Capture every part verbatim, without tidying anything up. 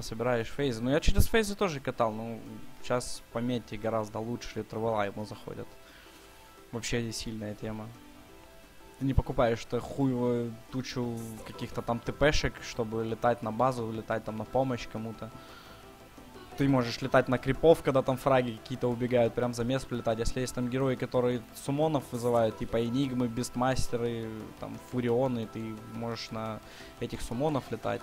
пособираешь фейзы. Ну, я через фейзы тоже катал, ну, сейчас по мете гораздо лучше Травела ему заходят. Вообще сильная тема. Ты не покупаешь-то хуевую тучу каких-то там ТПшек, чтобы летать на базу, летать там на помощь кому-то. Ты можешь летать на крипов, когда там фраги какие-то убегают, прям за мест летать. Если есть там герои, которые суммонов вызывают, типа Энигмы, Бестмастеры, там Фурионы, ты можешь на этих суммонов летать.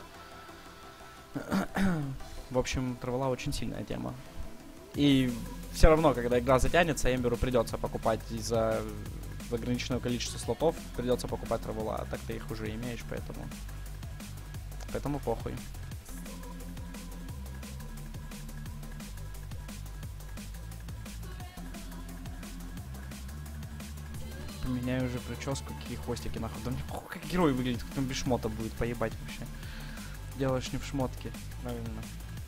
В общем, Травела очень сильная тема. И все равно, когда игра затянется, Эмберу придется покупать из-за ограниченного количества слотов, придется покупать Травела, а так ты их уже имеешь, поэтому... Поэтому похуй. Поменяю уже прическу, какие хвостики нахуй. Да мне похуй, как герой выглядит, как он без шмота будет, поебать вообще. Делаешь не в шмотке, правильно.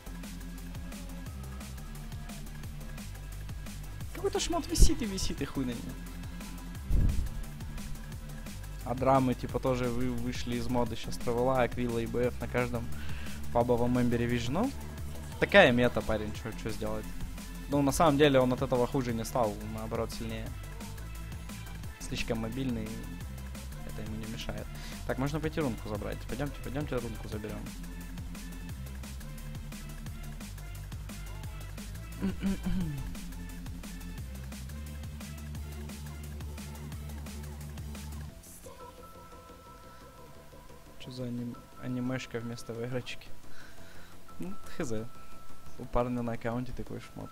Какой-то шмот висит и висит, и хуй на нее. А драмы, типа, тоже вы вышли из моды сейчас Травела, Аквила и БФ на каждом пабовом мембере вижу. Ну, такая мета, парень, что сделать. Ну, на самом деле, он от этого хуже не стал, наоборот, сильнее. Слишком мобильный, это ему не мешает. Так, можно пойти рунку забрать. Пойдемте, пойдемте рунку заберем. Что за аним... анимешка вместо игрочки? Ну, хз. У парня на аккаунте такой шмот.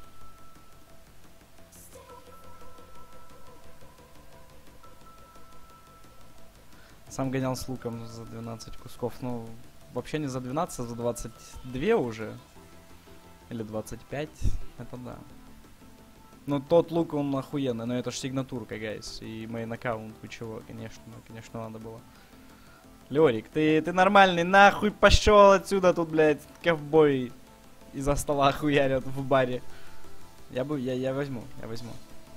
Сам гонял с луком за двенадцать кусков. Ну, вообще не за двенадцать, а за двадцать два уже. Или двадцать пять. Это да. Ну, тот лук, он охуенный. Но это ж сигнатурка, гайс. И мейн аккаунт, вы чего? Конечно, конечно, надо было. Лёрик, ты, ты нормальный, нахуй пошел отсюда тут, блядь, ковбой из-за стола хуярят в баре. Я бы, я, я возьму, я возьму.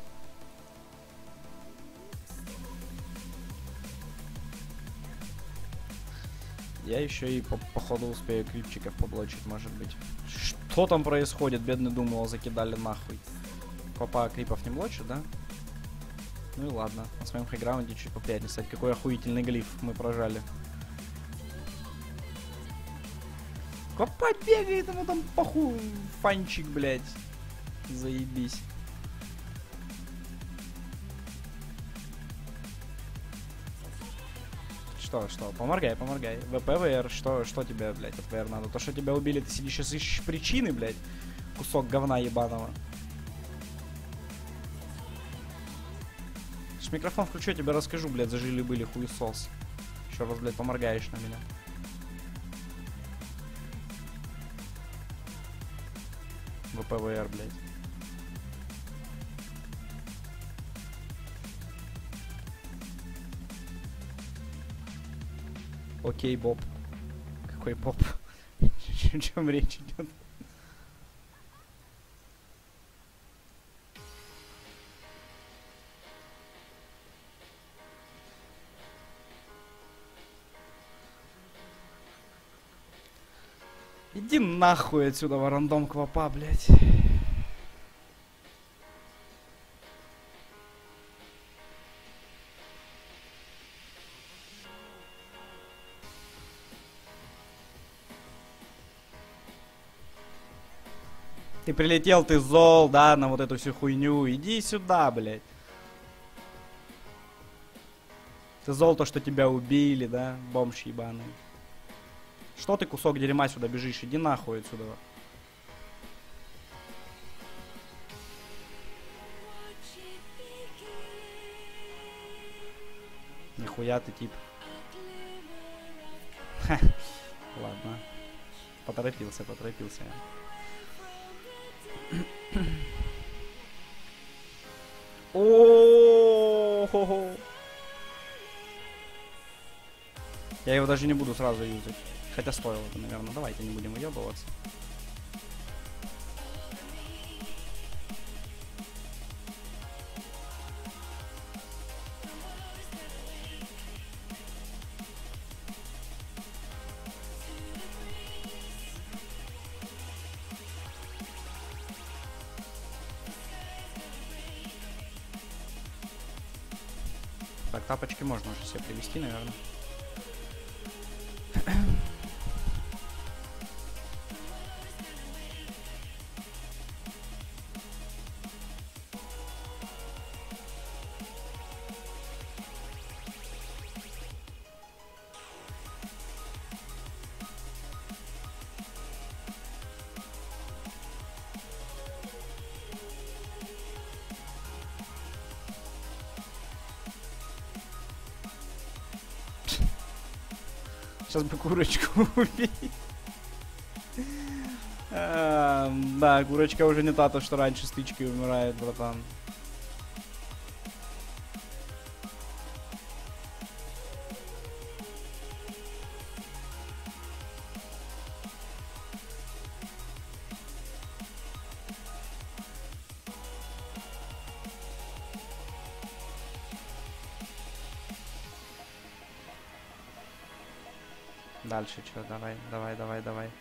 Я еще и по походу успею крипчиков поблочить, может быть. Что там происходит? Бедный думал, закидали нахуй. Папа крипов не блочит, да? Ну и ладно, на своем хайграунде чуть поприятнее стать. Какой охуительный глиф мы прожали. Копать бегает, ему там похуй, фанчик, блядь. Заебись. Что, что? Поморгай, поморгай. ВП, ВР, что, что тебе, блядь, от ВР надо? То, что тебя убили, ты сидишь сейчас ищешь причины, блядь. Кусок говна ебаного. С микрофон включу, я тебе расскажу, блядь, зажили-были хуесос. Еще раз, блядь, поморгаешь на меня. ВП, ВР, блядь. Окей, Боб. Какой Боб? О чем речь идет? Иди нахуй отсюда, рандом квапа, блядь. Ты прилетел, ты зол, да, на вот эту всю хуйню. Иди сюда, блядь. Ты зол то, что тебя убили, да, бомж ебаный. Что ты, кусок дерьма, сюда бежишь? Иди нахуй отсюда. Нихуя ты, тип. Ха. Ладно. Поторопился, поторопился. О-о-о-о-о-о. Я его даже не буду сразу юзать. Хотя стоило бы, наверное. Давайте не будем уебываться. Тапочки можно уже себе привезти, наверное. Сейчас бы курочку убить. А, да, курочка уже не та, то, что раньше стычки умирает, братан. Дальше что? Давай, давай, давай, давай.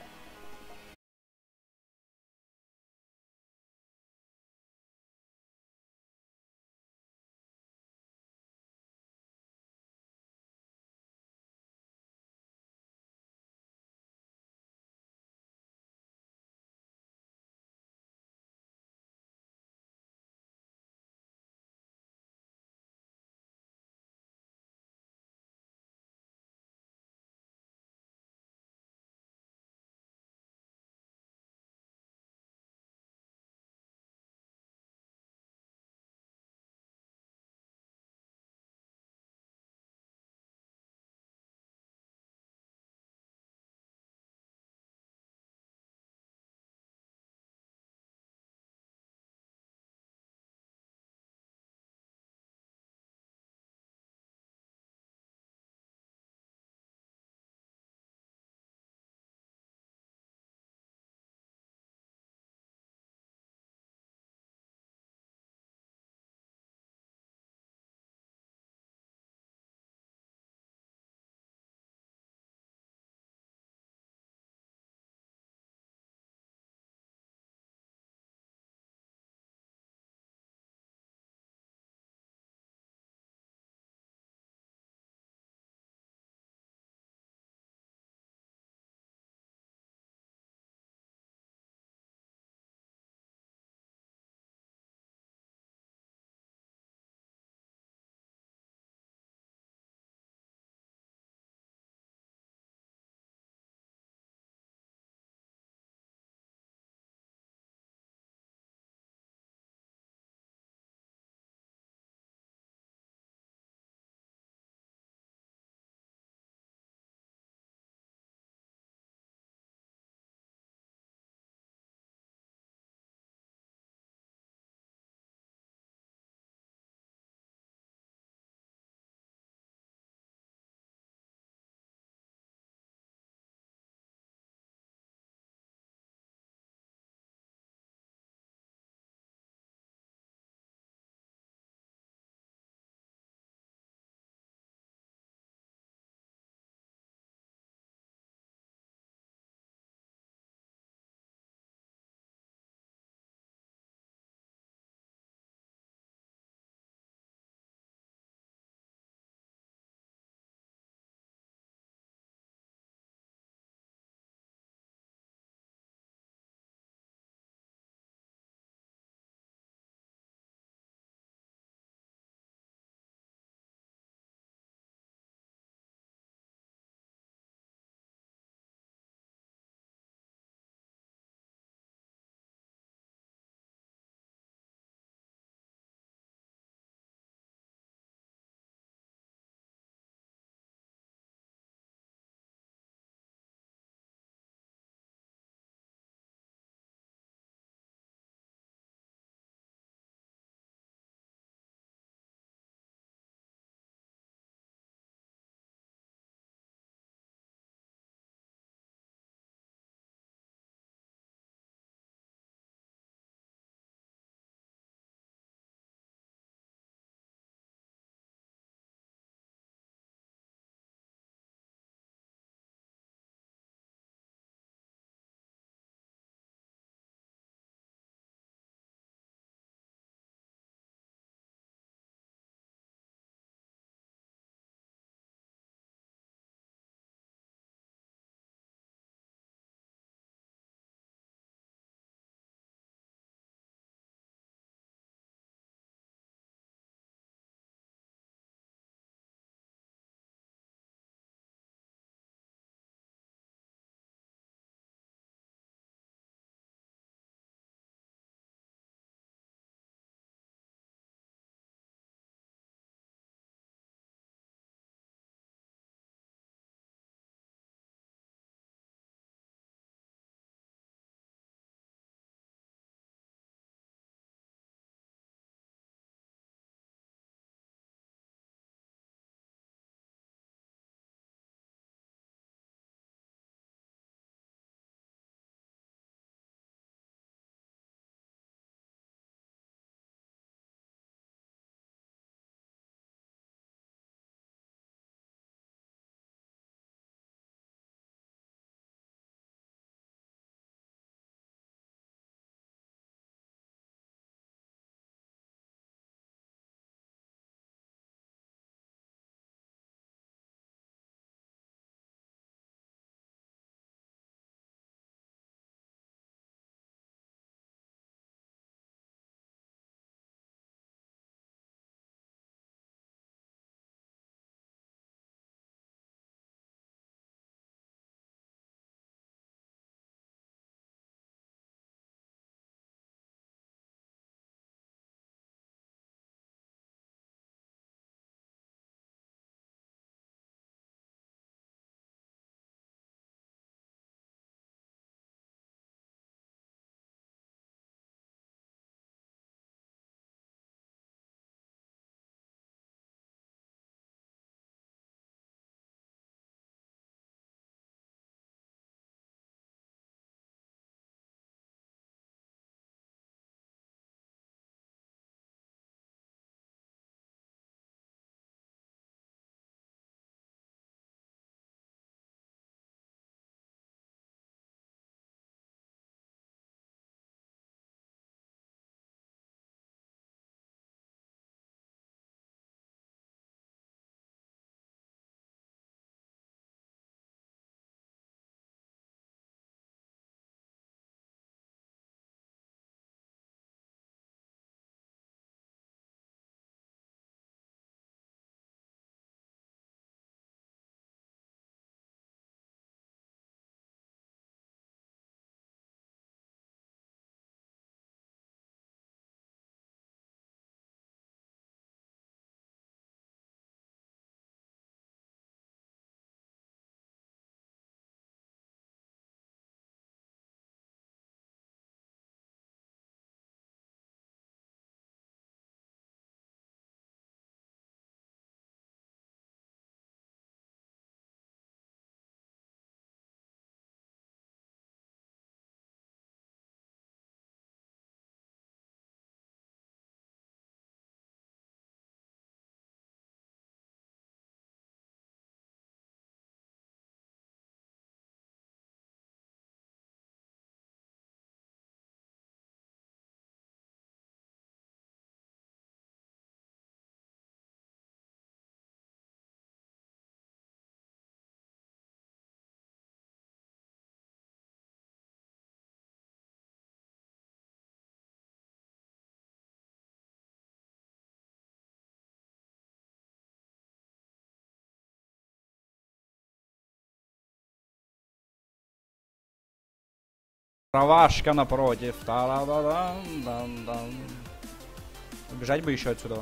Равашка напротив. Та-да-да-дан-дан-дан. Убежать бы еще отсюда.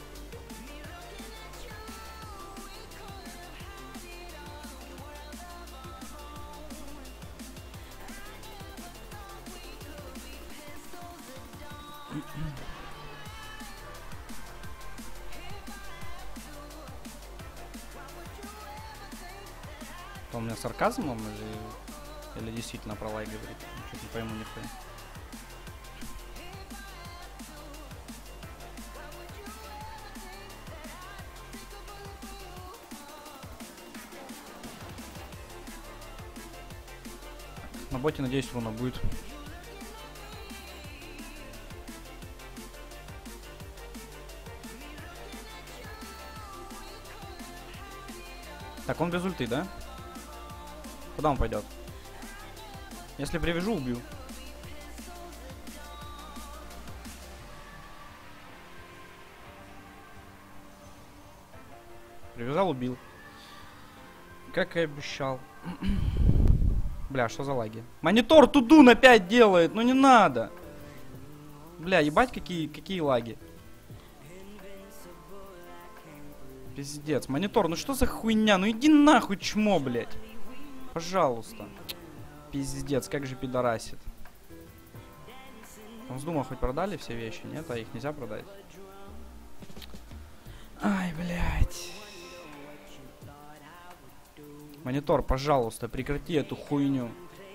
Он у меня сарказмом или, или действительно про лай говорит? Что-то не пойму нихуя. На боте, надеюсь, руна будет. Так, он без ульты, да? Куда он пойдет? Если привяжу, убью. Привязал, убил. Как и обещал. Бля, что за лаги? Монитор тудун опять делает, ну не надо. Бля, ебать, какие, какие лаги. Пиздец, монитор, ну что за хуйня? Ну иди нахуй, чмо, блядь. Пожалуйста. Пиздец, как же пидорасит. Он с Дума хоть продали все вещи? Нет, а их нельзя продать. Ай, блядь. Монитор, пожалуйста, прекрати эту хуйню.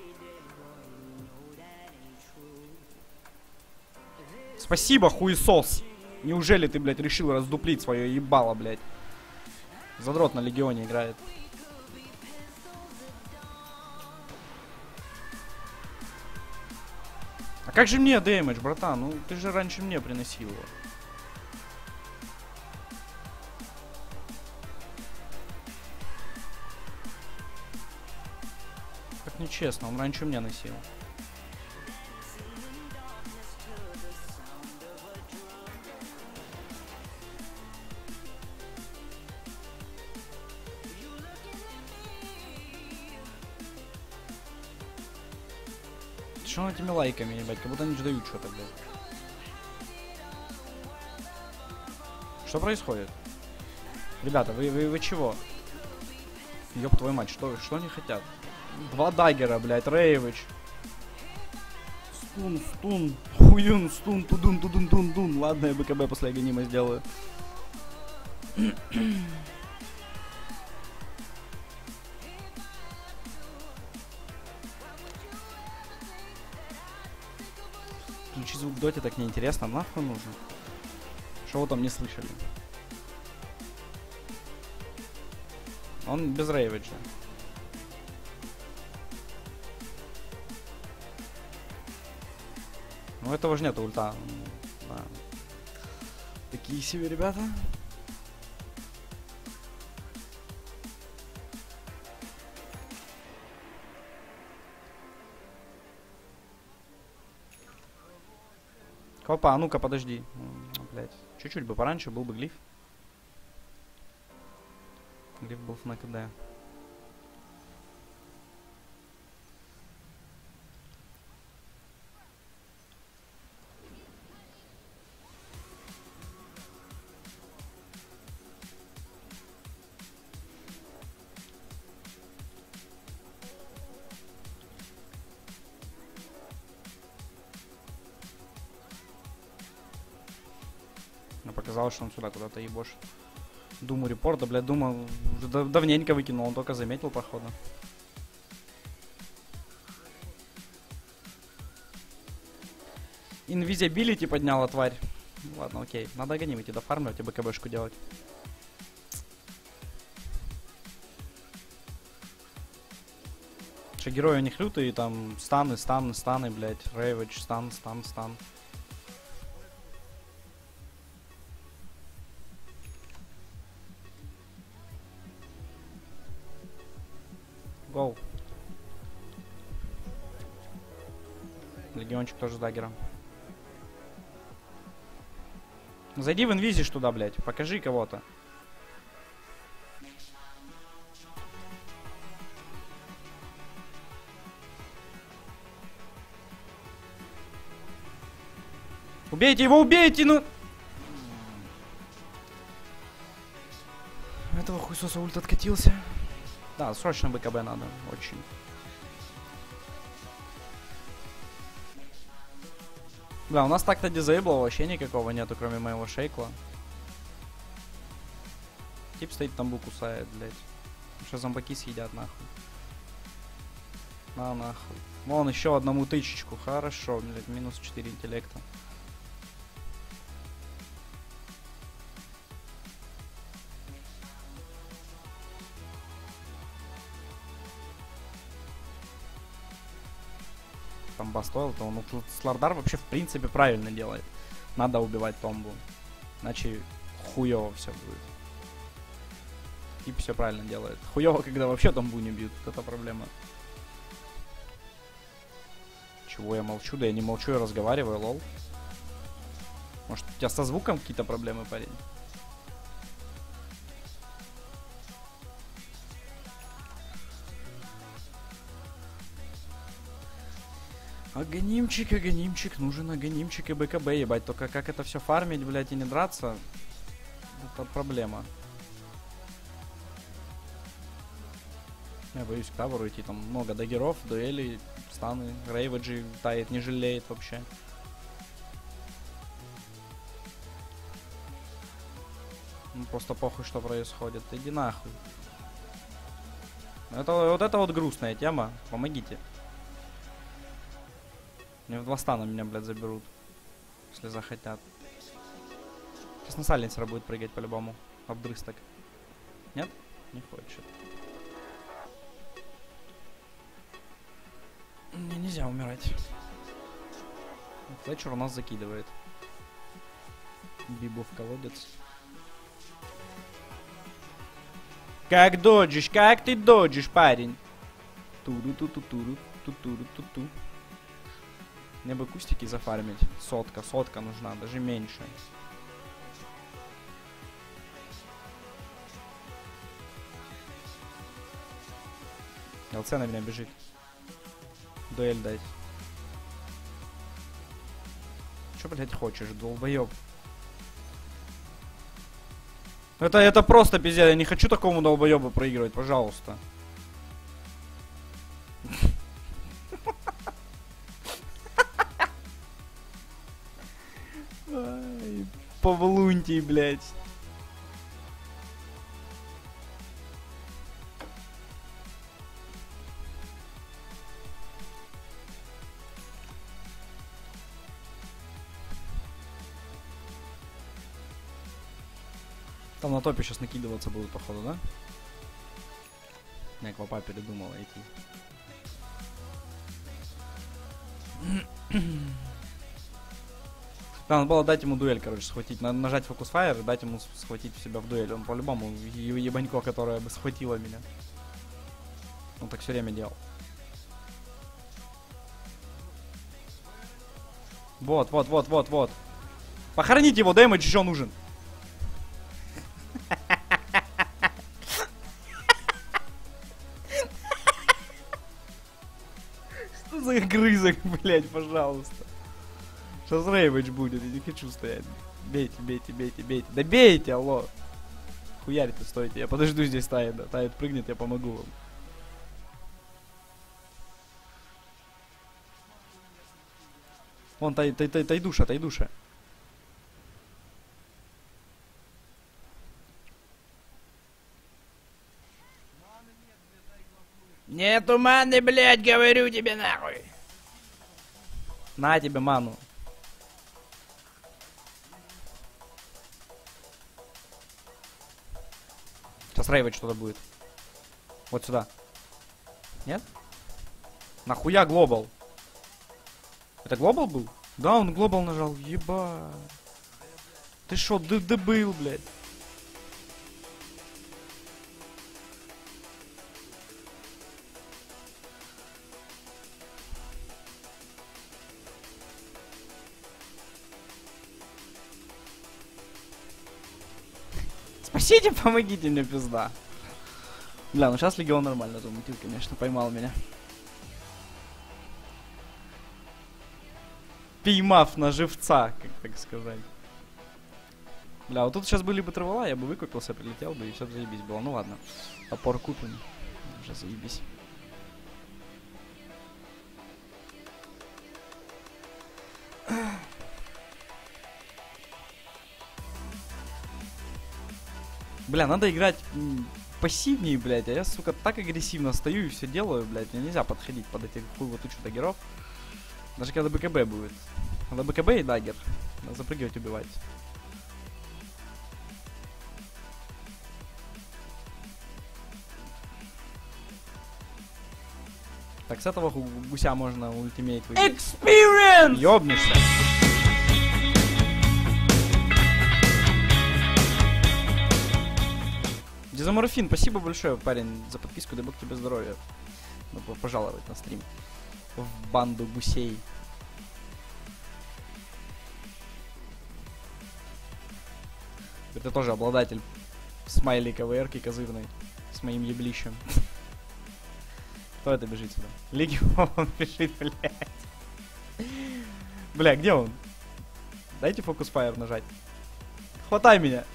Спасибо, хуесос. Неужели ты, блядь, решил раздуплить свое ебало, блядь? Задрот на Легионе играет. А как же мне дэмэдж, братан? Ну, ты же раньше мне приносил его. Так нечестно, он раньше мне носил. Что этими лайками, ебать, как будто они ждают что-то, блядь. Что происходит? Ребята, вы, вы, вы чего? Ёб твою мать, что, что они хотят? Два даггера, блядь, Рейвич. Стун, стун, хуюн, стун, тудун, тудун, тун, тун. Ладно, я БКБ после Аганима сделаю. Включи звук в доте, так неинтересно, нахуй нужно. Что вы там не слышали? Он без Рейвиджа. Ну этого же нету ульта. Да. Такие себе ребята. Опа, а ну-ка, подожди. Блять. Чуть-чуть бы пораньше был бы глиф. Глиф был на КД. Показалось, что он сюда куда-то ебошит. Думу репорта, блядь, Дума уже давненько выкинул, он только заметил, походу. Инвизибилити подняла тварь. Ладно, окей. Надо Аганим идти дофармливать и БКБшку делать. Что герои у них лютые, там станы, станы, станы, блядь. Рейвидж, стан, стан, стан. Гоу. Легиончик тоже с даггером. Зайди в инвизиш туда, блядь. Покажи кого-то. Убейте его, убейте, ну! Этого хуйсоса ульт откатился. Да, срочно БКБ надо, очень. Да, у нас так-то дизейбла вообще никакого нету, кроме моего шейкла. Тип стоит тамбу кусает, блядь. Что зомбаки съедят, нахуй. На, нахуй. Вон еще одному тычечку. Хорошо, блядь, минус четыре интеллекта. Там бастойл, то он ну, Слардар вообще в принципе правильно делает. Надо убивать Томбу. Иначе хуёво все будет. Тип все правильно делает. Хуёво, когда вообще Томбу не бьют. Вот это проблема. Чего я молчу? Да я не молчу, я разговариваю, лол. Может, у тебя со звуком какие-то проблемы, парень? Аганимчик, аганимчик, нужен аганимчик и БКБ, ебать. Только как это все фармить, блядь, и не драться, это проблема. Я боюсь к таверу идти, там много даггеров, дуэлей, станы, рейведжи тает, не жалеет вообще. Ну просто похуй, что происходит. Иди нахуй. Это, вот это вот грустная тема, помогите. Мне в два стана меня, блядь, заберут. Если захотят. Сейчас на сайленсера будет прыгать по-любому. Обдрысток. Нет? Не хочет. Мне нельзя умирать. Флетчер у нас закидывает. Бибу в колодец. Как доджишь? Как ты доджишь, парень? Туру-ту-ту-туру. Ту-туру-ту-ту. Мне бы кустики зафармить. Сотка, сотка нужна, даже меньше. ЛЦ на меня бежит. Дуэль дать. Чё, блядь, хочешь, долбоёб? Это, это просто пиздец, я не хочу такому долбоёбу проигрывать, пожалуйста. Павлунтий, блядь. Там на топе сейчас накидываться будут, походу, да? Я Квапа передумала идти. Да, надо было дать ему дуэль, короче, схватить. Надо нажать фокус фаер и дать ему схватить себя в дуэль. Он по-любому ебанько, которое бы схватило меня. Он так все время делал. Вот, вот, вот, вот, вот. Похороните его, дэмэдж еще нужен. Что за грызок, блядь, пожалуйста. Сейчас рейвэдж будет, я не хочу стоять. Бейте, бейте, бейте, бейте. Да бейте, алло. Хуярите, стойте, я подожду здесь Тает, да. Тает прыгнет, я помогу вам. Вон, тай, тай, тай, тайдуша, тайдуша. Нету маны, блядь, говорю тебе нахуй. На тебе ману. Сейчас рейвать что-то будет. Вот сюда. Нет? Нахуя глобал? Это глобал был? Да, он глобал нажал. Еба. Ты шо, дебил, блядь? Спасите, помогите мне, пизда. Бля, ну сейчас Легион нормально замутил, конечно, поймал меня. Поймав на живца, как так сказать. Бля, вот тут сейчас были бы травела, я бы выкупился, прилетел бы, и все заебись было. Ну ладно, топор купим, уже заебись. Бля, надо играть пассивнее, блядь, а я, сука, так агрессивно стою и все делаю, блядь, мне нельзя подходить под этих хуево тучу даггеров. Даже когда БКБ будет. Надо БКБ и даггер. Надо запрыгивать, убивать. Так, с этого гуся можно ультимейт выиграть. Experience! Ёбнешься. Дезоморфин, спасибо большое, парень, за подписку, дай бог тебе здоровья. Добро пожаловать на стрим. В банду гусей. Это тоже обладатель смайлика ВРки козырной. С моим еблищем. Кто это бежит сюда? Легион бежит, блядь. Бля, где он? Дайте фокус фаер нажать. Хватай меня.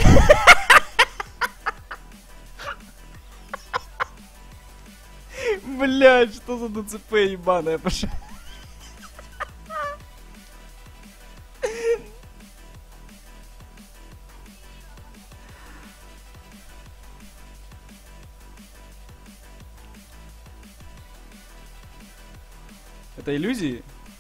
Блядь, что за ДЦП ебаная пошла. Это иллюзии?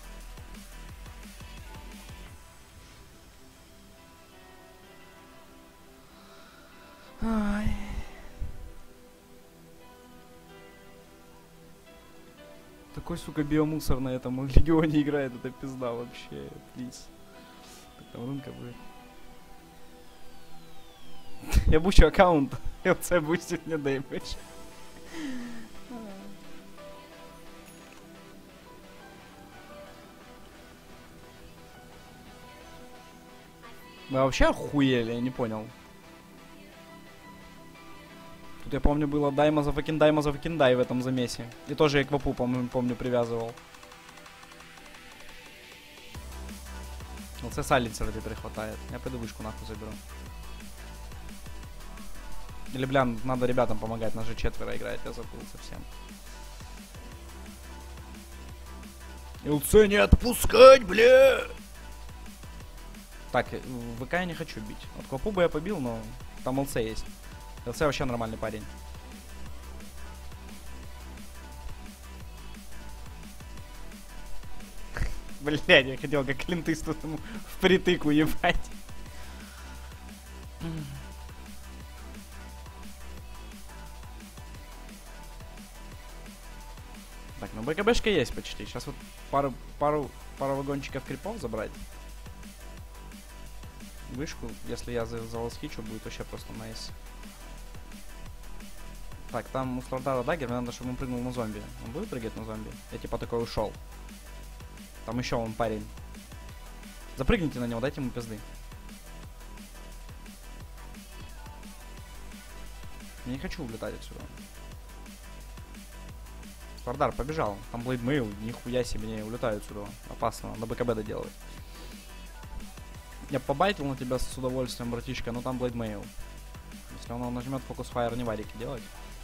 Ай. Такой, сука, биомусор на этом легионе играет, это пизда вообще, плиз. Так там рынка будет. Я бучу аккаунт, ЛЦ бустит мне дэмэдж. Мы вообще охуели, я не понял. Тут я помню было дайма за факин дайма за факин дай в этом замесе. И тоже я к вапу, помню, помню привязывал. ЛЦ сайленсера теперь хватает. Я пойду вышку нахуй заберу. Или, бля, надо ребятам помогать, нас же четверо играет, я забыл совсем. ЛЦ не отпускать, бля! Так, ВК я не хочу бить. Вот Квапу бы я побил, но там ЛЦ есть. ЛЦ вообще нормальный парень. Блядь, я хотел как клинтыст тут ему впритык уебать. Так, ну БКБшка есть почти. Сейчас вот пару, пару, пару вагончиков крипов забрать. Вышку, если я за, за лосхичу, будет вообще просто найс. Так, там у Слардара даггер, мне надо, чтобы он прыгнул на зомби. Он будет прыгать на зомби? Я типа такой ушел. Там еще он парень. Запрыгните на него, дайте ему пизды. Я не хочу улетать отсюда. Слардар побежал. Там блейдмейл, нихуя себе, не улетаю отсюда. Опасно, надо БКБ доделывать. Я побайтил на тебя с удовольствием, братишка, но там блейдмейл. Если он нажмет фокус фаер, не варики делать.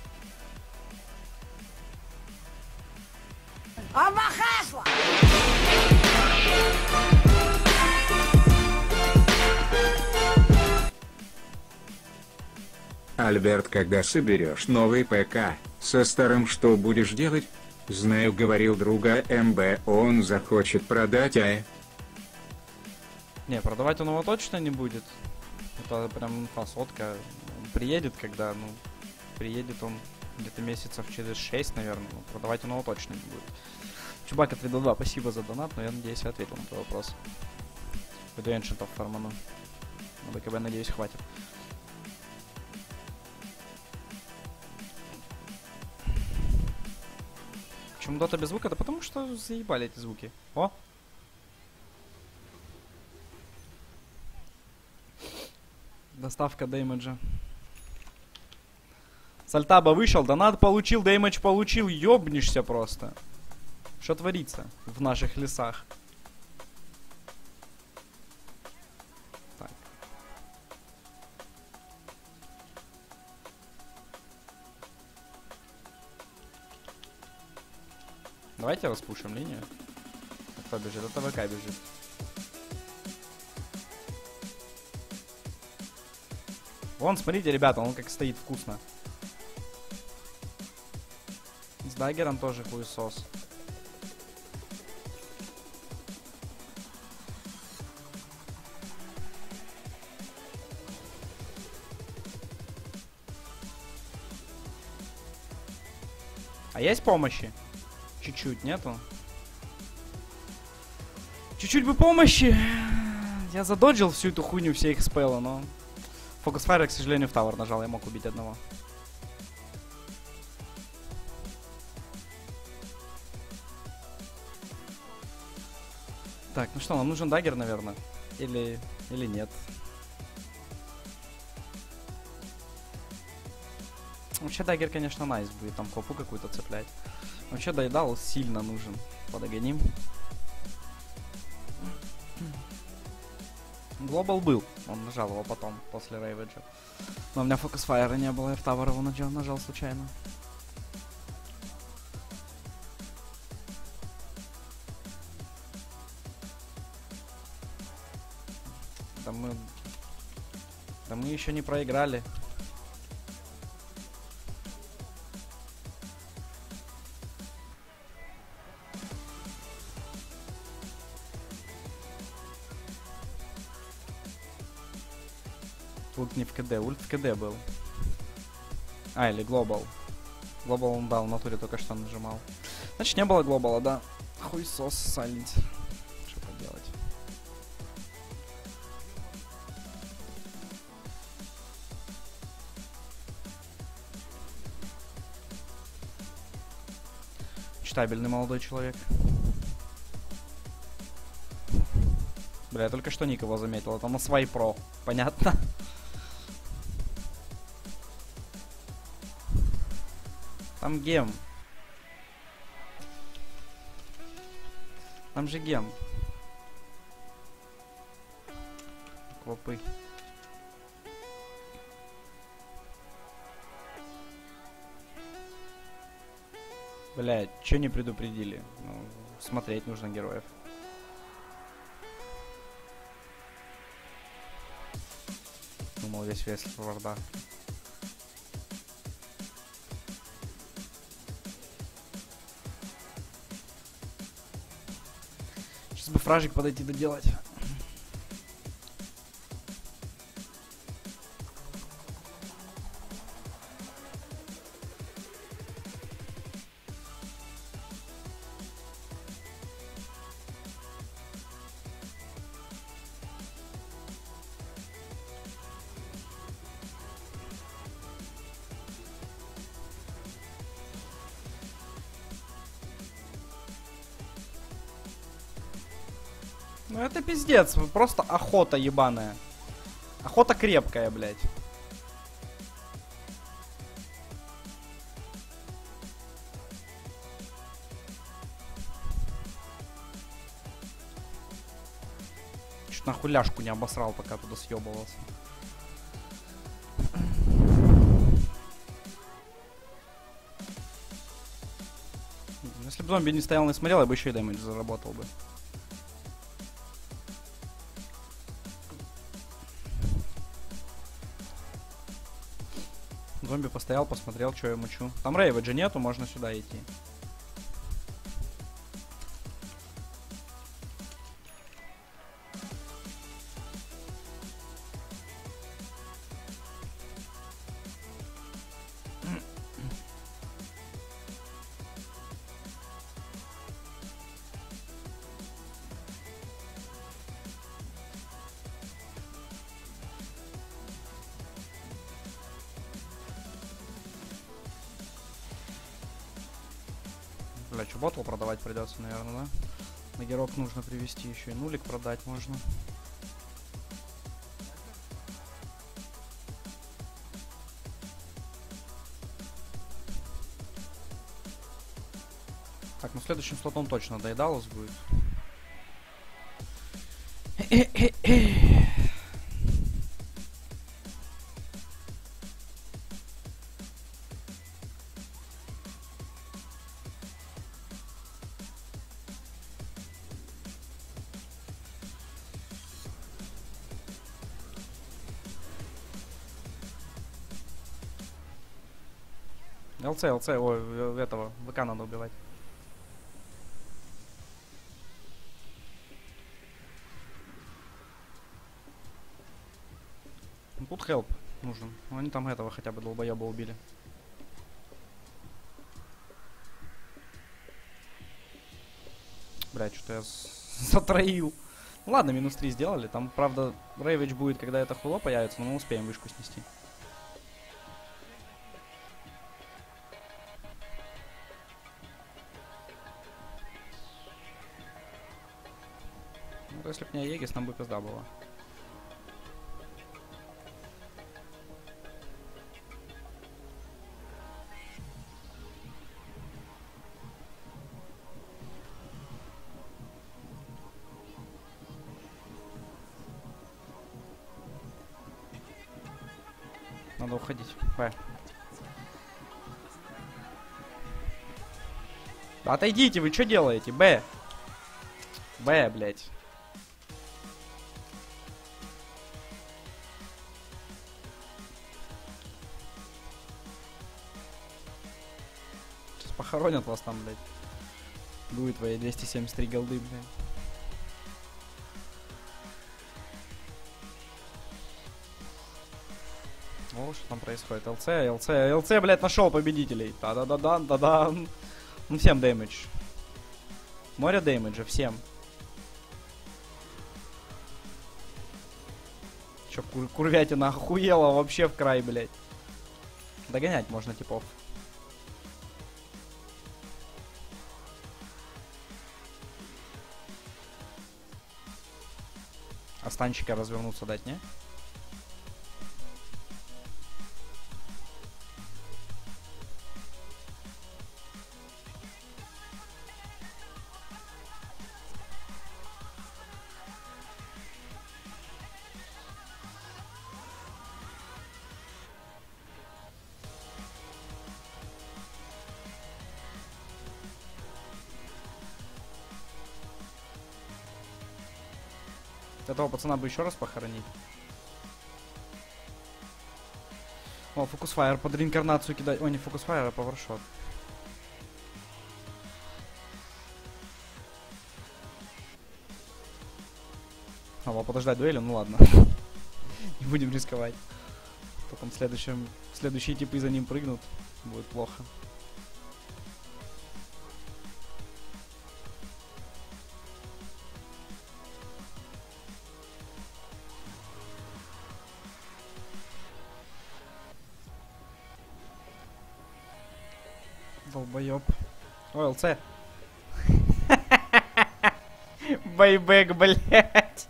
Альберт, когда соберешь новый ПК, со старым что будешь делать? Знаю, говорил друга МБ, он захочет продать, а... Не, продавать он его точно не будет. Это прям фасотка. Он приедет, когда, ну, приедет он где-то месяцев через шесть, наверное. Ну, продавать он его точно не будет. Чубака три два, спасибо за донат, но я надеюсь, я ответил на твой вопрос. Пойду эншентов фарману. На БКБ, надеюсь, хватит. Почему дота без звука? Да потому что заебали эти звуки. О! Доставка дэмэджа. Сальтаба вышел, донат получил, дэмэдж получил. Ёбнешься просто. Что творится в наших лесах? Давайте распушим линию. Кто бежит? Это ВК бежит. Вон, смотрите, ребята, он как стоит вкусно. С даггером тоже хуесос. А есть помощи? Чуть-чуть, нету? Чуть-чуть бы помощи. Я задоджил всю эту хуйню, все их спеллы, но... Фокус Файра, к сожалению, в тавер нажал, я мог убить одного. Так, ну что, нам нужен даггер, наверное? Или... или нет? Вообще даггер, конечно, найс будет, там попу какую-то цеплять. Вообще доедал сильно нужен. Подогоним. Глобал был. Он нажал его потом, после рейведжа. Но у меня фокус файра не было, я в тавер его нажал, нажал случайно. Да мы... Да мы еще не проиграли. Ульт не в КД, ульт в КД был. А, или глобал. Глобал он дал, в натуре только что нажимал. Значит, не было глобала, да. Хуйсос, сайлент. Что поделать. Читабельный молодой человек. Бля, я только что ник его заметил. Это на свай про. Понятно? Там гем. Там же гем. Квапы. Блядь, чё не предупредили? Ну, смотреть нужно героев. Думал, весь вес варда. Сейчас бы фражик подойти доделать. Ну это пиздец, просто охота ебаная. Охота крепкая, блядь. Чуть на хуляшку не обосрал, пока туда съебывался. Если бы зомби не стоял и смотрел, я бы еще и дэмэдж заработал бы. Зомби постоял, посмотрел, что я мучу. Там рейведжа нету, можно сюда идти. Бля, что ботл продавать придется, наверное, да? На герок нужно привезти еще и нулик продать можно. Так, ну следующим слотом точно доедалось будет. ЛЦ, ЛЦ, ой, э, этого, ВК надо убивать. Ну, тут хелп нужен. Ну, они там этого хотя бы долбоеба убили. Блядь, что-то я затроил. Ну, ладно, минус три сделали. Там, правда, Рэйвидж будет, когда это хуйло появится, но мы успеем вышку снести. Ну, если б не Аегис, нам бы пизда была. Надо уходить. Б. Отойдите, вы что делаете? Б. Б, блядь. Сейчас похоронят вас там, блядь. Будет твои двести семьдесят три голды, блядь. О, что там происходит? ЛЦ, ЛЦ, ЛЦ, блядь, нашел победителей. Да-да-да-да, да-да. Ну, всем дэмэдж. Море дэмэджа, всем. Чё, кур курвятина охуела вообще в край, блядь. Догонять можно типов. А станчика развернуться дать, не? Этого пацана бы еще раз похоронить. О, фокус-файр под реинкарнацию кидать. О, не фокус-файр, а пауэршот. Надо подождать дуэли, ну ладно. Не будем рисковать. Потом следующим, следующие типы за ним прыгнут. Будет плохо. Долбоёб. Ой, ЛЦ. Байбек, блядь.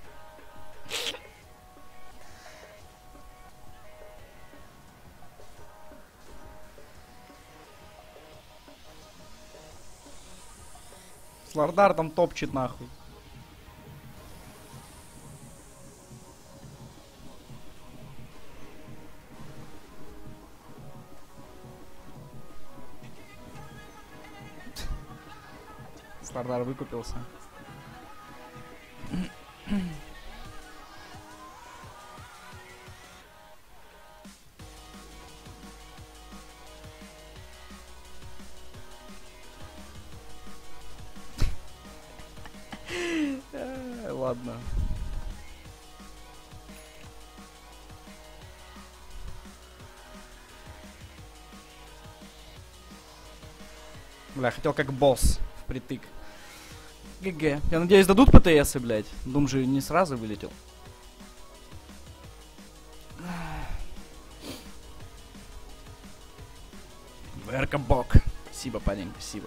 Слардар там топчет нахуй. Слардар выкупился. Ладно. Бля, хотел как босс впритык. ГГ. Я надеюсь, дадут ПТСы, блядь. Дум же не сразу вылетел. ВРК Бок. Спасибо, парень, спасибо.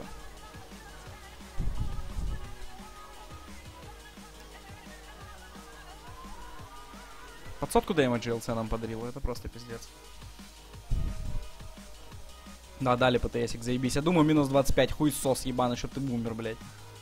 Под сотку дэмэджа ЛЦ нам подарил, это просто пиздец. Да, дали ПТСик, заебись. Я думаю, минус двадцать пять, хуй сос ебаный, чтоб ты бумер, блядь.